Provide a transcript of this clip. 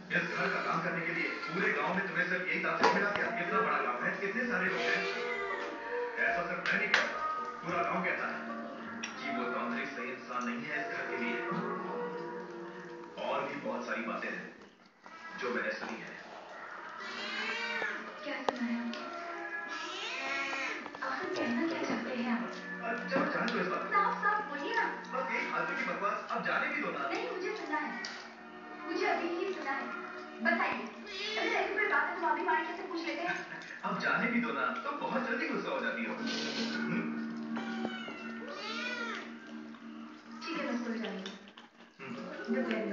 इस घर का काम करने के लिए पूरे गांव में तुम्हें सिर्फ यही तासिर मिला क्या? कितना बड़ा गांव है, कितने सारे लोग हैं। ऐसा सिर्फ मैं नहीं कहता, पूरा गांव कहता है कि वो तांत्रिक सही इंसान नहीं है इस घर के लिए। और भी बहुत सारी बातें हैं जो मैंने सुनी है। क्या सुना है? आखिर कहना क्या चाहते हैं आप? चलो जाने दो इस बात। साफ साफ बोलिए ना। बस एक फालतू की बकवास, अब जाने भी दो ना। नहीं, मुझे सुनना है, मुझे अभी ही सुनना है, बताइए। अगर ऐसी कोई बात है तो अभी मालिक से पूछ लेते हैं। अब जाने भी दो ना, तो बहुत जल्दी गुस्सा हो जाती हो। ठीक है, मैं स्कूल जाऊंगी।